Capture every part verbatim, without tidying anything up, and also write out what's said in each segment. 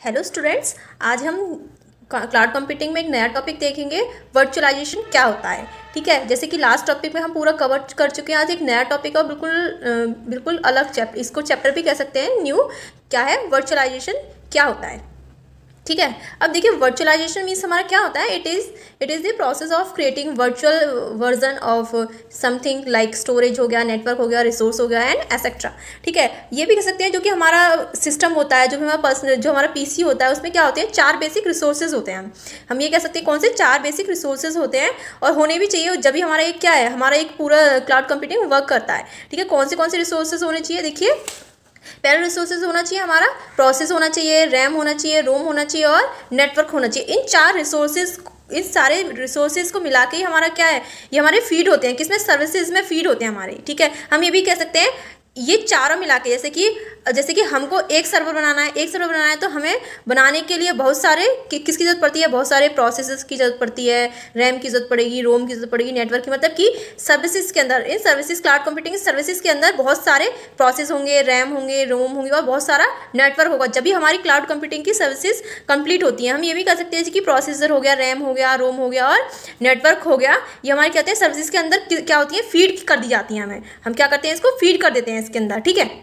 Hello students, आज हम cloud computing में एक नया टॉपिक देखेंगे। वर्चुअलाइजेशन क्या होता है। ठीक है, जैसे कि लास्ट टॉपिक में हम पूरा कवर कर चुके हैं। आज एक नया टॉपिक और बिल्कुल बिल्कुल अलग चैप्टर, इसको चैप्टर भी कह सकते हैं, न्यू। क्या है वर्चुअलाइजेशन, क्या होता है। ठीक है, अब देखिए वर्चुअलाइजेशन मीन्स हमारा क्या होता है। It is it is the process of creating virtual version of something like storage हो गया, नेटवर्क हो गया, रिसोर्स हो गया एंड एसेट्रा। ठीक है, ये भी कह सकते हैं जो कि हमारा सिस्टम होता है, जो भी हमारा पर्सनल जो हमारा पीसी होता है, उसमें क्या होते हैं, चार बेसिक रिसोर्सेज होते हैं। हम ये कह सकते हैं कौन से चार बेसिक रिसोर्सेज होते हैं, और होने भी चाहिए जब भी हमारा एक क्या है, हमारा एक पूरा क्लाउड कंप्यूटिंग वर्क करता है। ठीक है, कौन से कौन से रिसोर्सेज होने चाहिए, देखिए पहला रिसोर्सेज होना चाहिए हमारा प्रोसेस होना चाहिए, रैम होना चाहिए, रोम होना चाहिए और नेटवर्क होना चाहिए। इन चार रिसोर्सेज इस सारे रिसोर्सेज को मिला के ही हमारा क्या है, ये हमारे फीड होते हैं, किसमें, सर्विसेज में फीड होते हैं हमारे। ठीक है, हम ये भी कह सकते हैं ये चारों मिला के, जैसे कि जैसे कि हमको एक सर्वर बनाना है, एक सर्वर बनाना है तो हमें बनाने के लिए बहुत सारे कि, किसकी ज़रूरत पड़ती है, बहुत सारे प्रोसेसेस की ज़रूरत पड़ती है, रैम की ज़रूरत पड़ेगी, रोम की ज़रूरत पड़ेगी, नेटवर्क की, मतलब कि सर्विसेज के अंदर, इन सर्विसेज क्लाउड कंप्यूटिंग सर्विसेज के अंदर बहुत सारे प्रोसेस होंगे, रैम होंगे, रोम होंगे और बहुत सारा नेटवर्क होगा। जब भी हमारी क्लाउड कंप्यूटिंग की सर्विसेज कंप्लीट होती हैं, हम ये भी कर सकते हैं कि प्रोसेसर हो गया, रैम हो गया, रोम हो गया और नेटवर्क हो गया, ये हमारे कहते हैं सर्विसेज के अंदर क्या होती है, फीड कर दी जाती हैं। हमें हम क्या करते हैं, इसको फीड कर देते हैं इसके अंदर। ठीक है,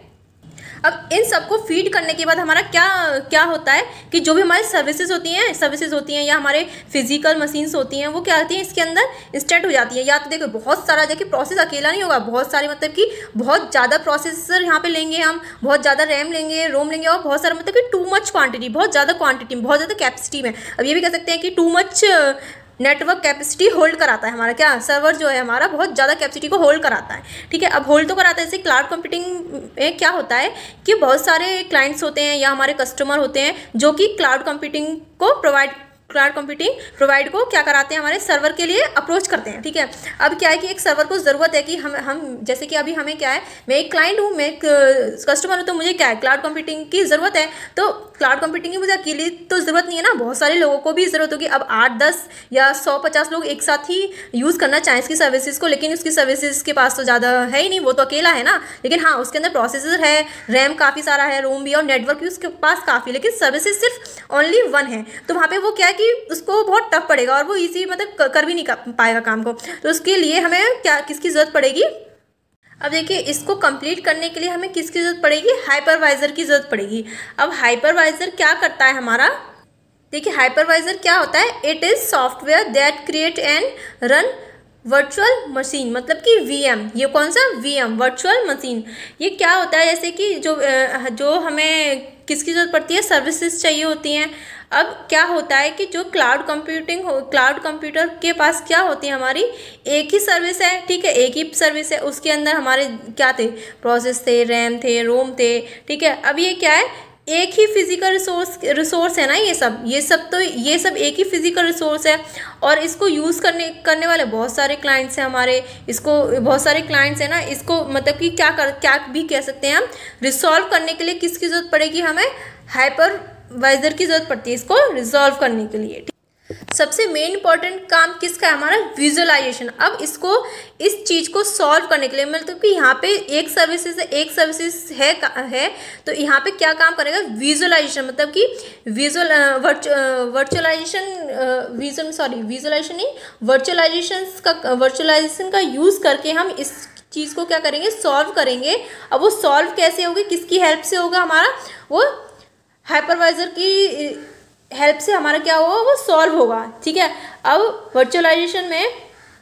अब इन सबको फीड करने के बाद हमारा क्या क्या होता है कि जो भी हमारी सर्विसेज होती हैं सर्विसेज होती हैं या हमारे फिजिकल मशीन्स होती हैं, वो क्या होती हैं, इसके अंदर इंस्टेंट हो जाती है। या तो देखो बहुत सारा, देखिए प्रोसेस अकेला नहीं होगा, बहुत सारे, मतलब कि बहुत ज़्यादा प्रोसेसर यहाँ पे लेंगे हम, बहुत ज़्यादा रैम लेंगे, रोम लेंगे और बहुत सारा, मतलब कि टू मच क्वान्टिटी, बहुत ज़्यादा क्वान्टिटी में, बहुत ज़्यादा कैपेसिटी में। अब ये भी कह सकते हैं कि too much network capacity hold कराता है हमारा, क्या सर्वर जो है हमारा बहुत ज़्यादा कैपेसिटी को होल्ड कराता है। ठीक है, अब होल्ड तो कराता है। जैसे क्लाउड कंप्यूटिंग में क्या होता है कि बहुत सारे क्लाइंट्स होते हैं या हमारे कस्टमर होते हैं जो कि क्लाउड कंप्यूटिंग को प्रोवाइड क्लाउड कंप्यूटिंग प्रोवाइड को क्या कराते हैं, हमारे सर्वर के लिए अप्रोच करते हैं। ठीक है, अब क्या है कि एक सर्वर को ज़रूरत है कि हम हम जैसे कि अभी हमें क्या है, मैं एक क्लाइंट हूँ, मैं एक कस्टमर हूँ, तो मुझे क्या है, क्लाउड कंप्यूटिंग की ज़रूरत है। तो क्लाउड कंप्यूटिंग की मुझे अकेले तो ज़रूरत नहीं है ना, बहुत सारे लोगों को भी ज़रूरत होगी। अब आठ दस या सौ पचास लोग एक साथ ही यूज़ करना चाहें इसकी सर्विसेज को, लेकिन उसकी सर्विसेज के पास तो ज़्यादा है ही नहीं, वो तो अकेला है ना। लेकिन हाँ, उसके अंदर प्रोसेसर है, रैम काफ़ी सारा है, रोम भी और नेटवर्क भी उसके पास काफ़ी, लेकिन सर्विसेज सिर्फ ओनली वन है। तो वहाँ पर वो क्या है कि उसको बहुत टफ पड़ेगा और वो इजी मतलब कर भी नहीं कर पाएगा काम को। तो उसके लिए हमें क्या किसकी ज़रूरत पड़ेगी, अब देखिए इसको कंप्लीट करने के लिए हमें किसकी ज़रूरत पड़ेगी, हाइपरवाइज़र की ज़रूरत पड़ेगी। अब हाइपरवाइज़र क्या करता है हमारा, देखिए हाइपरवाइज़र क्या होता है, it is software that create and run virtual machine, मतलब कि वीएम। ये कौन सा, वीएम, वर्चुअल मशीन। ये क्या होता है, जैसे कि जो जो हमें किसकी ज़रूरत पड़ती है, सर्विसेज चाहिए होती हैं। अब क्या होता है कि जो क्लाउड कंप्यूटिंग हो, क्लाउड कंप्यूटर के पास क्या होती है, हमारी एक ही सर्विस है। ठीक है, एक ही सर्विस है, उसके अंदर हमारे क्या थे, प्रोसेस थे, रैम थे, रोम थे। ठीक है, अब ये क्या है, एक ही फिजिकल रिसोर्स रिसोर्स है ना, ये सब ये सब तो ये सब एक ही फिजिकल रिसोर्स है, और इसको यूज़ करने करने वाले बहुत सारे क्लाइंट्स हैं हमारे, इसको बहुत सारे क्लाइंट्स हैं ना, इसको मतलब कि क्या कर क्या भी कह सकते हैं हम, रिसॉल्व करने के लिए किसकी ज़रूरत पड़ेगी, हमें हाइपरवाइज़र की ज़रूरत पड़ती है इसको रिजॉल्व करने के लिए। सबसे मेन इंपॉर्टेंट काम किसका है, हमारा विजुअलाइजेशन। अब इसको इस चीज़ को सॉल्व करने के लिए, मतलब कि यहाँ पे एक सर्विसेज है, एक सर्विसेज है है तो यहाँ पे क्या काम करेगा, विजुअलाइजेशन, मतलब कि visual virtualisation visual sorry visualisation नहीं वर्चुअलाइजेशन का वर्चुअलाइजेशन का यूज़ करके हम इस चीज़ को क्या करेंगे, सॉल्व करेंगे। अब वो सॉल्व कैसे होगी, किसकी हेल्प से होगा, हमारा वो हाइपरवाइज़र की हेल्प से हमारा क्या होगा, वो सॉल्व होगा। ठीक है, अब वर्चुअलाइजेशन में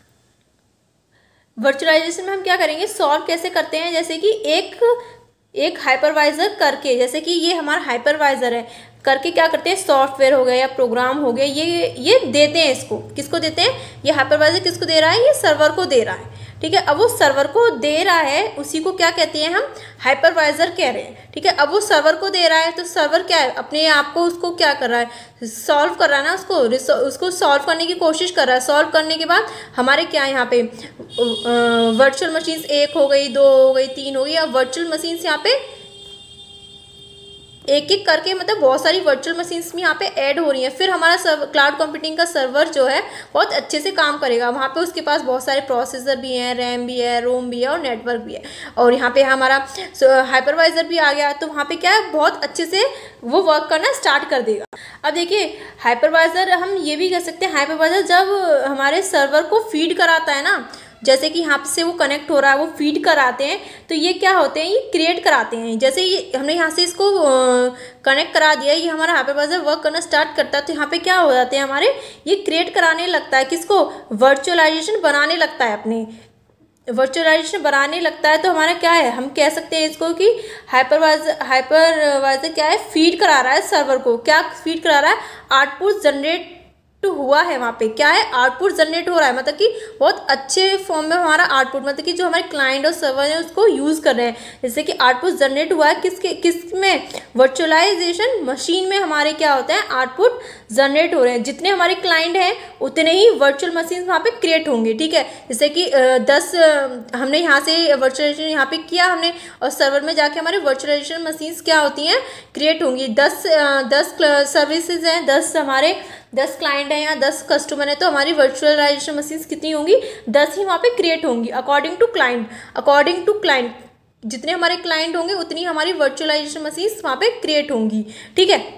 वर्चुअलाइजेशन में हम क्या करेंगे, सॉल्व कैसे करते हैं, जैसे कि एक एक हाइपरवाइज़र करके, जैसे कि ये हमारा हाइपरवाइज़र है करके क्या करते हैं, सॉफ्टवेयर हो गया या प्रोग्राम हो गया, ये ये देते हैं, इसको किसको देते हैं, ये हाइपरवाइज़र किसको दे रहा है, ये सर्वर को दे रहा है। ठीक है, अब वो सर्वर को दे रहा है, उसी को क्या कहते हैं, हम हाइपरवाइज़र कह रहे हैं। ठीक है, अब वो सर्वर को दे रहा है तो सर्वर क्या है, अपने आप को उसको क्या कर रहा है, सॉल्व कर रहा है ना, उसको उसको सॉल्व करने की कोशिश कर रहा है। सॉल्व करने के बाद हमारे क्या है, यहाँ पे वर्चुअल मशीन्स एक हो गई, दो हो गई, तीन हो गई, अब वर्चुअल मशीन्स यहाँ पे एक एक करके मतलब बहुत सारी वर्चुअल मशीन्स भी यहाँ पे ऐड हो रही हैं। फिर हमारा सर्वर क्लाउड कंप्यूटिंग का सर्वर जो है बहुत अच्छे से काम करेगा। वहाँ पे उसके पास बहुत सारे प्रोसेसर भी हैं, रैम भी है, रोम भी है और नेटवर्क भी है। और यहाँ पे हमारा हाइपरवाइजर भी आ गया, तो वहाँ पे क्या है बहुत अच्छे से वो वर्क करना स्टार्ट कर देगा। अब देखिए हाइपरवाइजर हम ये भी कह सकते हैं, हाइपरवाइजर जब हमारे सर्वर को फीड कराता है ना, जैसे कि यहाँ से वो कनेक्ट हो रहा है, वो फीड कराते हैं, तो ये क्या होते हैं, ये क्रिएट कराते हैं। जैसे ये हमने यहाँ से इसको कनेक्ट करा दिया, ये हमारा हाइपरवाइजर वर्क करना स्टार्ट करता है, तो यहाँ पे क्या हो जाते हैं हमारे, ये क्रिएट कराने लगता है किसको, वर्चुअलाइजेशन बनाने लगता है, अपने वर्चुअलाइजेशन बनाने लगता है। तो हमारा क्या है, हम कह सकते हैं इसको कि हाइपरवाइजर हाइपरवाइजर क्या है, फीड करा रहा है सर्वर को। क्या फीड करा रहा है, आउटपुट जनरेट हुआ है, वहाँ पे क्या है, आउटपुट जनरेट हो रहा है, मतलब कि बहुत अच्छे फॉर्म में हमारा आउटपुट, मतलब कि जो हमारे क्लाइंट और सर्वर है उसको यूज़ कर रहे हैं। जैसे कि आउटपुट जनरेट हुआ है किसके किस में, वर्चुअलाइजेशन मशीन में हमारे क्या होता है, आउटपुट जनरेट हो रहे हैं। जितने हमारे क्लाइंट हैं उतने ही वर्चुअल मशीन वहाँ पे क्रिएट होंगे, ठीक है। जैसे कि दस हमने यहाँ से वर्चुअलाइजेशन यहाँ पे किया हमने, और सर्वर में जाके हमारे वर्चुअलाइजेशन मशीन्स क्या होती हैं, क्रिएट होंगी। दस दस सर्विसेज हैं, दस हमारे दस क्लाइंट हैं या दस कस्टमर है, तो हमारी वर्चुअलाइजेशन मशीन्स कितनी होंगी, दस ही वहाँ पे क्रिएट होंगी। According to client according to client जितने हमारे क्लाइंट होंगे उतनी हमारी वर्चुअलाइजेशन मशीन्स वहाँ पे क्रिएट होंगी, ठीक है।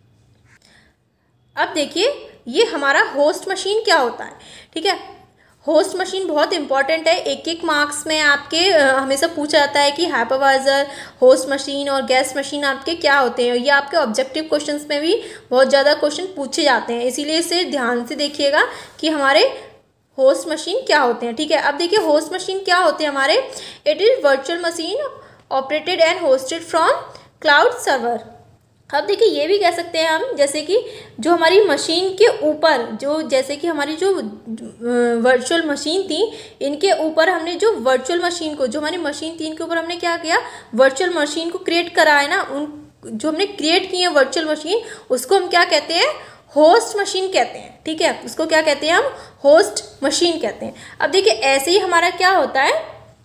अब देखिए ये हमारा होस्ट मशीन क्या होता है, ठीक है। होस्ट मशीन बहुत इंपॉर्टेंट है, एक एक मार्क्स में आपके हमेशा पूछा जाता है कि हाइपरवाइजर, होस्ट मशीन और गेस्ट मशीन आपके क्या होते हैं। ये आपके ऑब्जेक्टिव क्वेश्चंस में भी बहुत ज़्यादा क्वेश्चन पूछे जाते हैं, इसीलिए इसे ध्यान से देखिएगा कि हमारे होस्ट मशीन क्या होते हैं, ठीक है। अब देखिए होस्ट मशीन क्या होते हैं हमारे, it is virtual machine operated and hosted from cloud server. अब देखिए ये भी कह सकते हैं हम, जैसे कि जो हमारी मशीन के ऊपर जो, जैसे कि हमारी जो वर्चुअल मशीन थी, इनके ऊपर हमने जो वर्चुअल मशीन को, जो हमारी मशीन थी इनके ऊपर हमने क्या किया, वर्चुअल मशीन को क्रिएट करा है ना, उन जो हमने क्रिएट की है वर्चुअल मशीन, उसको हम क्या कहते हैं, होस्ट मशीन कहते हैं, ठीक है। उसको क्या कहते हैं हम, होस्ट मशीन कहते हैं। अब देखिए ऐसे ही हमारा क्या होता है,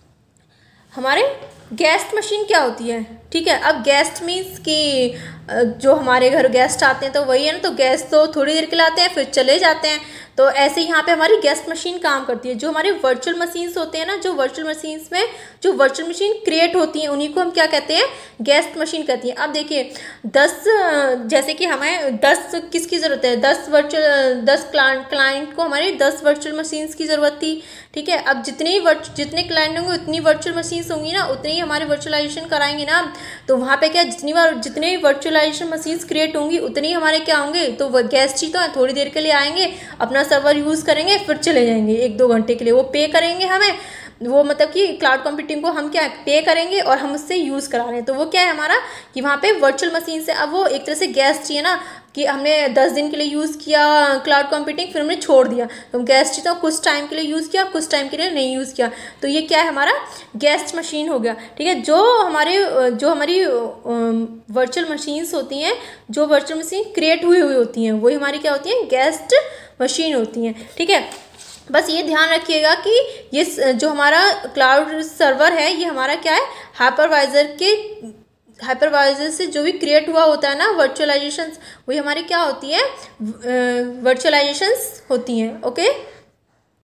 हमारे गेस्ट मशीन क्या होती है, ठीक है। अब गेस्ट मीन्स कि जो हमारे घर गेस्ट आते हैं तो वही है ना, तो गेस्ट तो थोड़ी देर के लिए आते हैं फिर चले जाते हैं, तो ऐसे ही यहाँ पे हमारी गेस्ट मशीन काम करती है। जो हमारे वर्चुअल मशीन्स होते हैं ना, जो वर्चुअल मशीन्स में जो वर्चुअल मशीन क्रिएट होती हैं उन्हीं को हम क्या कहते हैं, गेस्ट मशीन कहती हैं। अब देखिए दस, जैसे कि हमें दस किसकी ज़रूरत है, दस वर्चुअल दस क्लाइंट क्लाइंट को हमारे दस वर्चुअल मशीन्स की ज़रूरत थी, ठीक है। अब जितने जितने क्लाइंट होंगे उतनी वर्चुअल मशीन्स होंगी ना, उतनी ही हमारे वर्चुअलाइजेशन कराएंगे ना, तो वहाँ पे क्या जितनी बार जितने वर्चुअलाइजेशन मशीन्स क्रिएट होंगी उतनी हमारे क्या होंगे, तो वो गेस्ट ही तो है, थोड़ी देर के लिए आएंगे, अपना सर्वर यूज़ करेंगे फिर चले जाएंगे एक दो घंटे के लिए, वो पे करेंगे हमें, वो मतलब कि क्लाउड कंप्यूटिंग को हम क्या पे करेंगे और हम उससे यूज़ करा रहे हैं। तो वो क्या है हमारा कि वहाँ पे वर्चुअल मशीन से, अब वो एक तरह से गेस्ट ही है ना, कि हमने दस दिन के लिए यूज़ किया क्लाउड कंप्यूटिंग फिर हमने छोड़ दिया, तो हम गेस्ट ही तो कुछ टाइम के लिए यूज़ किया, कुछ टाइम के लिए नहीं यूज़ किया, तो ये क्या है हमारा गेस्ट मशीन हो गया, ठीक है। जो हमारे जो हमारी वर्चुअल मशीन्स होती हैं, जो वर्चुअल मशीन क्रिएट हुई हुई होती हैं, वही हमारी क्या होती हैं, गेस्ट मशीन होती हैं, ठीक है। बस ये ध्यान रखिएगा कि ये जो हमारा क्लाउड सर्वर है ये हमारा क्या है, हाइपरवाइजर के हाइपरवाइजर से जो भी क्रिएट हुआ होता है ना वर्चुअलाइजेशंस, वही हमारी क्या होती है, वर्चुअलाइजेशंस होती हैं, ओके।